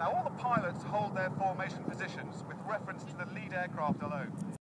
Now all the pilots hold their formation positions with reference to the lead aircraft alone.